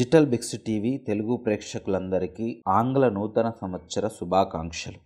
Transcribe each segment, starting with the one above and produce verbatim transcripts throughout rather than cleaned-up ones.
Digital Biks TV Telugu ప్రేక్షకులందరికీ ఆంగ్ల నూతన సంవత్సర శుభాకాంక్షలు.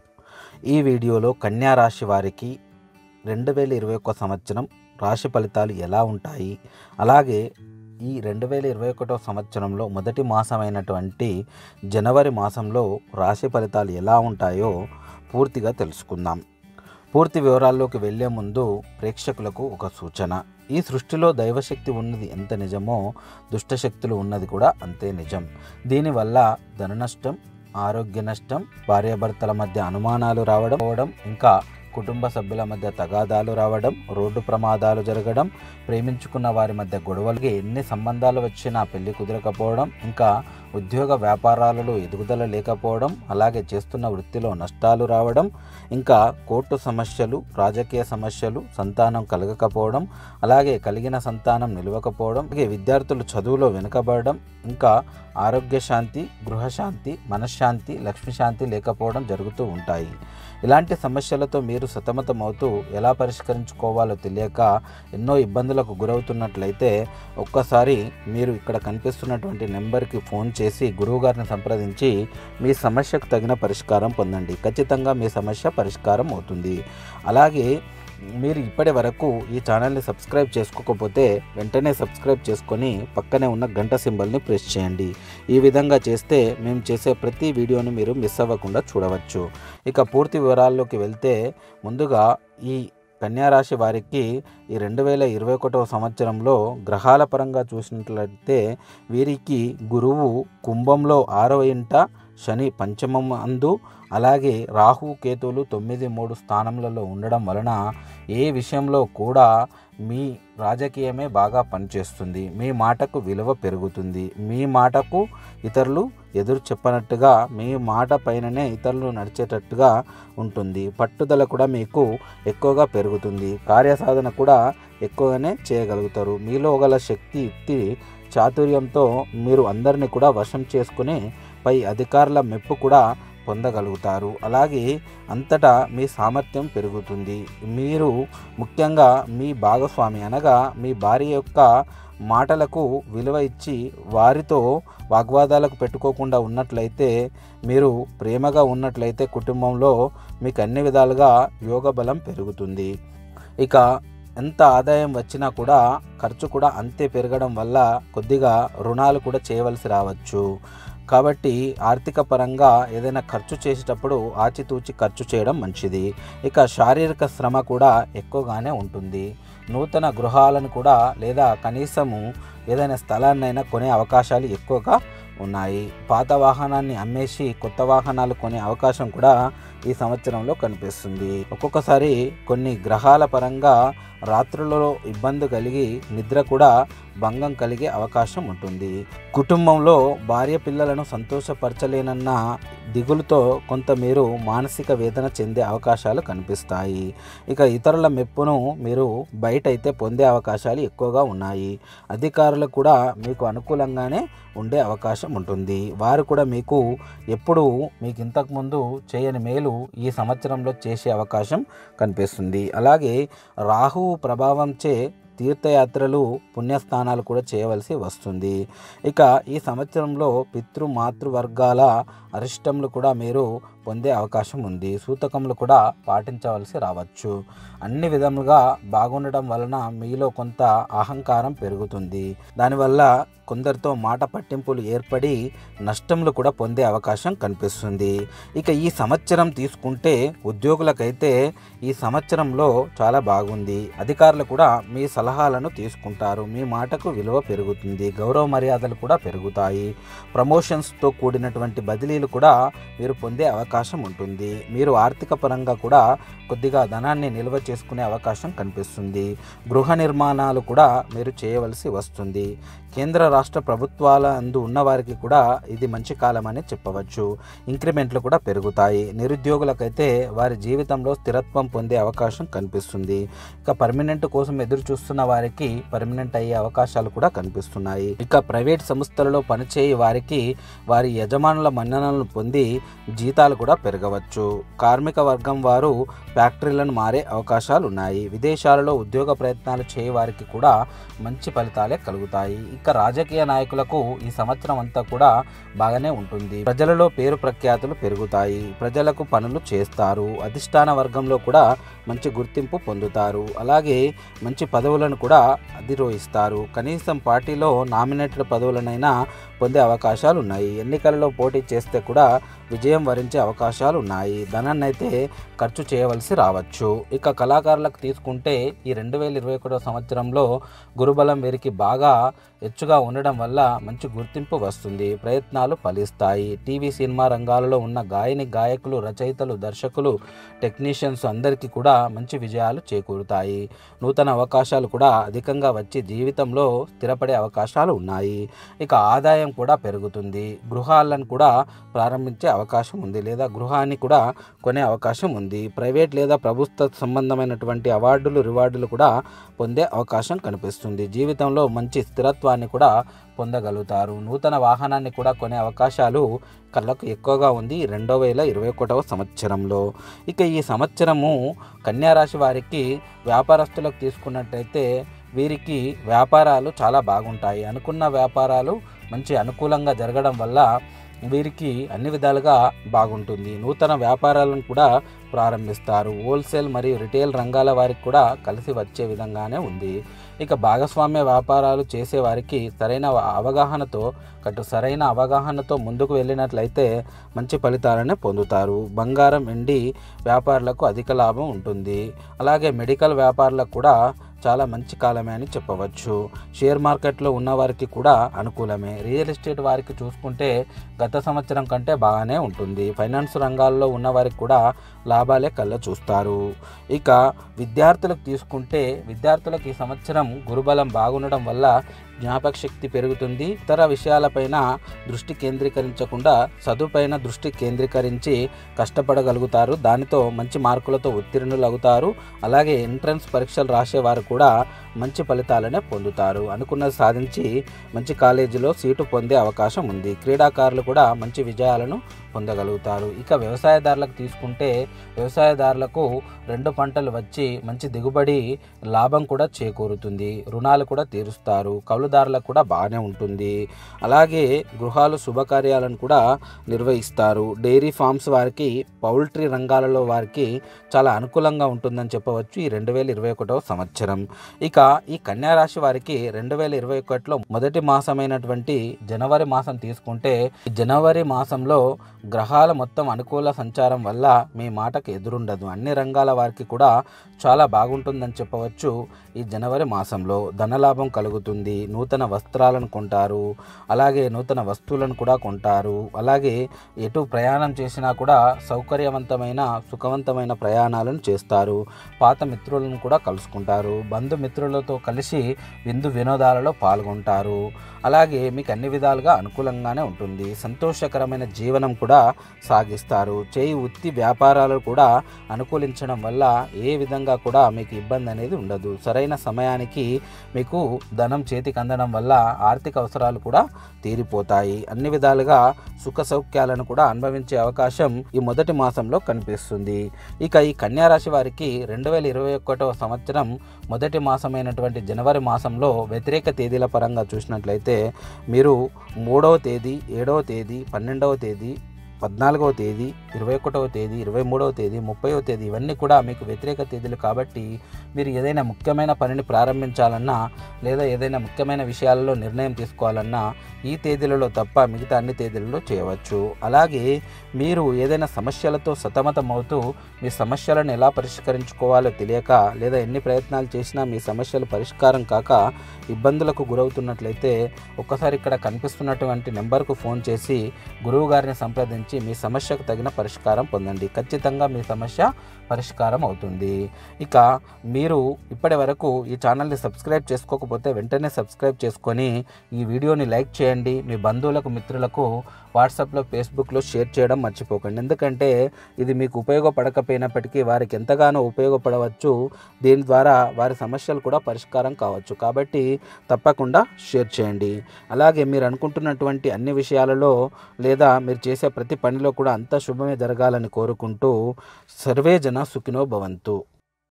ఈ వీడియోలో కన్యా రాశి వారికి రెండు వేల ఇరవై ఒక్క సంవత్సరం రాశి ఫలితాలు ఎలా ఉంటాయి, అలాగే ఈ రెండు వేల ఇరవై ఒకటో సంవత్సరంలో మొదటి మాసమైనటువంటి జనవరి మాసంలో రాశి ఫలితాలు ఎలా ఉంటాయో పూర్తిగా తెలుసుకుందాం. పూర్తి వివరాల్లోకి వెళ్లే ముందు ప్రేక్షకులకు ఒక సూచన. ఈ సృష్టిలో దైవశక్తి ఉన్నది ఎంత నిజమో దుష్టశక్తులు ఉన్నది కూడా అంతే నిజం. దీనివల్ల ధన నష్టం, ఆరోగ్య నష్టం, భార్యాభర్తల మధ్య అనుమానాలు రావడం, ఇంకా కుటుంబ సభ్యుల మధ్య తగాదాలు రావడం, రోడ్డు ప్రమాదాలు జరగడం, ప్రేమించుకున్న వారి మధ్య గొడవలకి ఎన్ని సంబంధాలు వచ్చినా పెళ్లి కుదరకపోవడం, ఇంకా ఉద్యోగ వ్యాపారాలలో ఎదుగుదల లేకపోవడం, అలాగే చేస్తున్న వృత్తిలో నష్టాలు రావడం, ఇంకా కోర్టు సమస్యలు, రాజకీయ సమస్యలు, సంతానం కలగకపోవడం, అలాగే కలిగిన సంతానం నిలవకపోవడం, అలాగే విద్యార్థులు చదువులో వెనుకబడడం, ఇంకా ఆరోగ్య శాంతి, గృహశాంతి, మనశ్శాంతి, లక్ష్మీశాంతి లేకపోవడం జరుగుతూ ఉంటాయి. ఇలాంటి సమస్యలతో మీరు సతమతమవుతూ ఎలా పరిష్కరించుకోవాలో తెలియక ఎన్నో ఇబ్బందులకు గురవుతున్నట్లయితే ఒక్కసారి మీరు ఇక్కడ కనిపిస్తున్నటువంటి నెంబర్కి ఫోన్ చేసి గురువుగారిని సంప్రదించి మీ సమస్యకు తగిన పరిష్కారం పొందండి. ఖచ్చితంగా మీ సమస్య పరిష్కారం అవుతుంది. అలాగే మీరు ఇప్పటి వరకు ఈ ఛానల్ని సబ్స్క్రైబ్ చేసుకోకపోతే వెంటనే సబ్స్క్రైబ్ చేసుకొని పక్కనే ఉన్న గంట సింబల్ని ప్రెస్ చేయండి. ఈ విధంగా చేస్తే మేము చేసే ప్రతి వీడియోని మీరు మిస్ అవ్వకుండా చూడవచ్చు. ఇక పూర్తి వివరాల్లోకి వెళ్తే ముందుగా ఈ కన్యా రాశి వారికి ఈ రెండు వేల ఇరవై ఒకటవ సంవత్సరంలో గ్రహాల పరంగా చూసినట్లయితే వీరికి గురువు కుంభంలో ఆరవ ఇంట, శని పంచమం అందు, అలాగే రాహు కేతువులు తొమ్మిది మూడు స్థానములలో ఉండడం వలన ఏ విషయంలో కూడా మీ రాజకీయమే బాగా పనిచేస్తుంది. మీ మాటకు విలువ పెరుగుతుంది. మీ మాటకు ఇతరులు ఎదురు చెప్పనట్టుగా మీ మాట పైననే ఇతరులు నడిచేటట్టుగా ఉంటుంది. పట్టుదల కూడా మీకు ఎక్కువగా పెరుగుతుంది. కార్యసాధన కూడా ఎక్కువగానే చేయగలుగుతారు. మీలో గల శక్తి, యుక్తి, చాతుర్యంతో మీరు అందరినీ కూడా వశం చేసుకుని పై అధికారుల మెప్పు కూడా పొందగలుగుతారు. అలాగే అంతటా మీ సామర్థ్యం పెరుగుతుంది. మీరు ముఖ్యంగా మీ భాగస్వామి అనగా మీ భార్య యొక్క మాటలకు విలువ ఇచ్చి వారితో వాగ్వాదాలకు పెట్టుకోకుండా ఉన్నట్లయితే, మీరు ప్రేమగా ఉన్నట్లయితే కుటుంబంలో మీకు అన్ని విధాలుగా యోగ బలం పెరుగుతుంది. ఇక ఎంత ఆదాయం వచ్చినా కూడా ఖర్చు కూడా అంతే పెరగడం వల్ల కొద్దిగా రుణాలు కూడా చేయవలసి రావచ్చు. కాబట్టి ఆర్థిక పరంగా ఏదైనా ఖర్చు చేసేటప్పుడు ఆచితూచి ఖర్చు చేయడం మంచిది. ఇక శారీరక శ్రమ కూడా ఎక్కువగానే ఉంటుంది. నూతన గృహాలను కూడా లేదా కనీసము ఏదైనా స్థలాన్నైనా కొనే అవకాశాలు ఎక్కువగా ఉన్నాయి. పాత వాహనాన్ని అమ్మేసి కొత్త వాహనాలు కొనే అవకాశం కూడా ఈ సంవత్సరంలో కనిపిస్తుంది. ఒక్కొక్కసారి కొన్ని గ్రహాల పరంగా రాత్రులలో ఇబ్బంది కలిగి నిద్ర కూడా భంగం కలిగే అవకాశం ఉంటుంది. కుటుంబంలో భార్య పిల్లలను సంతోషపరచలేనన్న దిగులుతో కొంత మీరు మానసిక వేదన చెందే అవకాశాలు కనిపిస్తాయి. ఇక ఇతరుల మెప్పును మీరు బయట అయితే పొందే అవకాశాలు ఎక్కువగా ఉన్నాయి. అధికారులు కూడా మీకు అనుకూలంగానే ఉండే అవకాశం ఉంటుంది. వారు కూడా మీకు ఎప్పుడు మీకు ఇంతకుముందు చేయని మేలు ఈ సంవత్సరంలో చేసే అవకాశం కనిపిస్తుంది. అలాగే రాహు ప్రభావంచే తీర్థయాత్రలు, పుణ్యస్థానాలు కూడా చేయవలసి వస్తుంది. ఇక ఈ సంవత్సరంలో పితృ మాతృవర్గాల అరిష్టములు కూడా మీరు పొందే అవకాశం ఉంది. సూతకములు కూడా పాటించవలసి రావచ్చు. అన్ని విధములుగా బాగుండడం వలన మీలో కొంత అహంకారం పెరుగుతుంది. దానివల్ల కొందరితో మాట పట్టింపులు ఏర్పడి నష్టములు కూడా పొందే అవకాశం కనిపిస్తుంది. ఇక ఈ సంవత్సరం తీసుకుంటే ఉద్యోగులకైతే ఈ సంవత్సరంలో చాలా బాగుంది. అధికారులు కూడా మీ సలహాలను తీసుకుంటారు. మీ మాటకు విలువ పెరుగుతుంది. గౌరవ మర్యాదలు కూడా పెరుగుతాయి. ప్రమోషన్స్తో కూడినటువంటి బదిలీలు కూడా మీరు పొందే అవకాశం ఉంటుంది. మీరు ఆర్థిక పరంగా కూడా కొద్దిగా ధనాన్ని నిల్వ చేసుకునే అవకాశం కనిపిస్తుంది. గృహ నిర్మాణాలు కూడా మీరు చేయవలసి వస్తుంది. కేంద్ర రాష్ట్ర ప్రభుత్వాల అందు ఉన్నవారికి కూడా ఇది మంచి కాలం అని చెప్పవచ్చు. ఇంక్రిమెంట్లు కూడా పెరుగుతాయి. నిరుద్యోగులకైతే వారి జీవితంలో స్థిరత్వం పొందే అవకాశం కనిపిస్తుంది. ఇక పర్మనెంట్ కోసం ఎదురు చూస్తున్న వారికి పర్మనెంట్ అయ్యే అవకాశాలు కూడా కనిపిస్తున్నాయి. ఇక ప్రైవేట్ సంస్థలలో పనిచేయ వారికి వారి యజమానుల మన్ననలను పొంది జీతాలు కూడా పెరగవచ్చు. కార్మిక వర్గం వారు ఫ్యాక్టరీలను మారే అవకాశాలు ఉన్నాయి. విదేశాలలో ఉద్యోగ ప్రయత్నాలు చేయ వారికి కూడా మంచి ఫలితాలే కలుగుతాయి. ఇక రాజకీయ నాయకులకు ఈ సంవత్సరం అంతా కూడా బాగానే ఉంటుంది. ప్రజలలో పేరు ప్రఖ్యాతులు పెరుగుతాయి. ప్రజలకు పనులు చేస్తారు. అధిష్టాన వర్గంలో కూడా మంచి గుర్తింపు పొందుతారు. అలాగే మంచి పదవులను కూడా అధిరోహిస్తారు. కనీసం పార్టీలో నామినేటెడ్ పదవులనైనా పొందే అవకాశాలు ఉన్నాయి. ఎన్నికలలో పోటీ చేస్తే కూడా విజయం వరించే అవకాశాలు ఉన్నాయి. ధనాన్ని అయితే ఖర్చు చేయవలసి రావచ్చు. ఇక కళాకారులకు తీసుకుంటే ఈ రెండు వేల ఇరవై ఒకటో సంవత్సరంలో గురుబలం వీరికి బాగా హెచ్చుగా ఉండడం వల్ల మంచి గుర్తింపు వస్తుంది. ప్రయత్నాలు ఫలిస్తాయి. టీవీ సినిమా రంగాలలో ఉన్న గాయని గాయకులు రచయితలు దర్శకులు టెక్నీషియన్స్ అందరికీ కూడా మంచి విజయాలు చేకూరుతాయి. నూతన అవకాశాలు కూడా అధికంగా వచ్చి జీవితంలో స్థిరపడే అవకాశాలు ఉన్నాయి. ఇక ఆదాయం కూడా పెరుగుతుంది. గృహాలను కూడా ప్రారంభించే అవకాశం ఉంది లేదా గృహాన్ని కూడా కొనే అవకాశం ఉంది. ప్రైవేట్ లేదా ప్రభుత్వ సంబంధమైనటువంటి అవార్డులు రివార్డులు కూడా పొందే అవకాశం కనిపిస్తుంది. జీవితంలో మంచి స్థిరత్వాన్ని కూడా పొందగలుగుతారు. నూతన వాహనాన్ని కూడా కొనే అవకాశాలు కళ్ళకు ఎక్కువగా ఉంది రెండు వేల ఇరవై ఒకటవ సంవత్సరంలో. ఇక ఈ సంవత్సరము కన్యా రాశి వారికి వ్యాపారస్తులకు తీసుకున్నట్టయితే వీరికి వ్యాపారాలు చాలా బాగుంటాయి. అనుకున్న వ్యాపారాలు మంచి అనుకూలంగా జరగడం వల్ల వీరికి అన్ని విధాలుగా బాగుంటుంది. నూతన వ్యాపారాలను కూడా ప్రారంభిస్తారు. హోల్సేల్ మరియు రిటైల్ రంగాల వారికి కూడా కలిసి వచ్చే విధంగానే ఉంది. ఇక భాగస్వామ్య వ్యాపారాలు చేసే వారికి సరైన అవగాహనతో కటు సరైన అవగాహనతో ముందుకు వెళ్ళినట్లయితే మంచి ఫలితాలను పొందుతారు. బంగారం వెండి వ్యాపారులకు అధిక లాభం ఉంటుంది. అలాగే మెడికల్ వ్యాపారులకు కూడా చాలా మంచి కాలమే అని చెప్పవచ్చు. షేర్ మార్కెట్లో ఉన్న వారికి కూడా అనుకూలమే. రియల్ ఎస్టేట్ వారికి చూసుకుంటే గత సంవత్సరం కంటే బాగానే ఉంటుంది. ఫైనాన్స్ రంగాల్లో ఉన్న వారికి కూడా లాభాలే కళ్ళ చూస్తారు. ఇక విద్యార్థులకు తీసుకుంటే విద్యార్థులకు ఈ సంవత్సరం గురుబలం బాగుండడం వల్ల జ్ఞాపక శక్తి పెరుగుతుంది. ఇతర విషయాలపైన దృష్టి కేంద్రీకరించకుండా చదువుపైన దృష్టి కేంద్రీకరించి కష్టపడగలుగుతారు. దానితో మంచి మార్కులతో ఉత్తీర్ణులు అవుతారు. అలాగే ఎంట్రన్స్ పరీక్షలు రాసేవారు కూడా మంచి ఫలితాలనే పొందుతారు. అనుకున్నది సాధించి మంచి కాలేజీలో సీటు పొందే అవకాశం ఉంది. క్రీడాకారులు కూడా మంచి విజయాలను పొందగలుగుతారు. ఇక వ్యవసాయదారులకు తీసుకుంటే వ్యవసాయదారులకు రెండు పంటలు వచ్చి మంచి దిగుబడి లాభం కూడా చేకూరుతుంది. రుణాలు కూడా తీరుస్తారు. కౌలుదారులకు కూడా బాగానే ఉంటుంది. అలాగే గృహాలు శుభకార్యాలను కూడా నిర్వహిస్తారు. డైరీ ఫార్మ్స్ వారికి పౌల్ట్రీ రంగాలలో వారికి చాలా అనుకూలంగా ఉంటుందని చెప్పవచ్చు ఈ రెండు వేల ఇరవై ఒకటవ సంవత్సరం. ఇక ఈ కన్యా రాశి వారికి రెండు వేల ఇరవై ఒకటిలో మొదటి మాసమైనటువంటి జనవరి మాసం తీసుకుంటే జనవరి మాసంలో గ్రహాల మొత్తం అనుకూల సంచారం వల్ల మీ మాటకు ఎదురుండదు. అన్ని రంగాల వారికి కూడా చాలా బాగుంటుందని చెప్పవచ్చు. ఈ జనవరి మాసంలో ధనలాభం కలుగుతుంది. నూతన వస్త్రాలను కొంటారు. అలాగే నూతన వస్తువులను కూడా కొంటారు. అలాగే ఎటు ప్రయాణం చేసినా కూడా సౌకర్యవంతమైన సుఖవంతమైన ప్రయాణాలను చేస్తారు. పాత మిత్రులను కూడా కలుసుకుంటారు. బంధుమిత్రులతో కలిసి విందు వినోదాలలో పాల్గొంటారు. అలాగే మీకు అన్ని విధాలుగా అనుకూలంగానే ఉంటుంది. సంతోషకరమైన జీవనం కూడా సాగిస్తారు. చేయి వృత్తి వ్యాపారాలు కూడా అనుకూలించడం వల్ల ఏ విధంగా కూడా మీకు ఇబ్బంది అనేది ఉండదు. సరైన సమయానికి మీకు ధనం చేతికి అందడం వల్ల ఆర్థిక అవసరాలు కూడా తీరిపోతాయి. అన్ని విధాలుగా సుఖ సౌఖ్యాలను కూడా అనుభవించే అవకాశం ఈ మొదటి మాసంలో కనిపిస్తుంది. ఇక ఈ కన్యా రాశి వారికి రెండు వేల ఇరవై ఒకటవ సంవత్సరం మొదటి మాసమైనటువంటి జనవరి మాసంలో వ్యతిరేక తేదీల పరంగా చూసినట్లయితే మీరు మూడవ తేదీ ఏడవ తేదీ పన్నెండవ తేదీ పద్నాలుగవ తేదీ ఇరవై ఒకటవ తేదీ ఇరవై మూడవ తేదీ ముప్పైవ తేదీ ఇవన్నీ కూడా మీకు వ్యతిరేక తేదీలు కాబట్టి మీరు ఏదైనా ముఖ్యమైన పనిని ప్రారంభించాలన్నా లేదా ఏదైనా ముఖ్యమైన విషయాలలో నిర్ణయం తీసుకోవాలన్నా ఈ తేదీలలో తప్ప మిగతా అన్ని తేదీలలో చేయవచ్చు. అలాగే మీరు ఏదైనా సమస్యలతో సతమతం అవుతూ మీ సమస్యలను ఎలా పరిష్కరించుకోవాలో తెలియక లేదా ఎన్ని ప్రయత్నాలు చేసినా మీ సమస్యలు పరిష్కారం కాక ఇబ్బందులకు గురవుతున్నట్లయితే ఒక్కసారి ఇక్కడ కనిపిస్తున్నటువంటి నెంబర్కు ఫోన్ చేసి గురువు గారిని సంప్రదించి మీ సమస్యకు తగిన పరిష్కారం పొందండి. ఖచ్చితంగా మీ సమస్య పరిష్కారం అవుతుంది. ఇక మీరు ఇప్పటి వరకు ఈ ఛానల్ని సబ్స్క్రైబ్ చేసుకోకపోతే వెంటనే సబ్స్క్రైబ్ చేసుకొని ఈ వీడియోని లైక్ చేయండి. మీ బంధువులకు మిత్రులకు వాట్సాప్లో ఫేస్బుక్లో షేర్ చేయడం మర్చిపోకండి. ఎందుకంటే ఇది మీకు ఉపయోగపడకపోయినప్పటికీ వారికి ఎంతగానో ఉపయోగపడవచ్చు. దీని ద్వారా వారి సమస్యలు కూడా పరిష్కారం కావచ్చు. కాబట్టి తప్పకుండా షేర్ చేయండి. అలాగే మీరు అనుకుంటున్నటువంటి అన్ని విషయాలలో లేదా మీరు చేసే ప్రతి ప్రతి పనిలో కూడా అంతా శుభమే జరగాలని కోరుకుంటూ సర్వే జన సుఖినో భవంతు.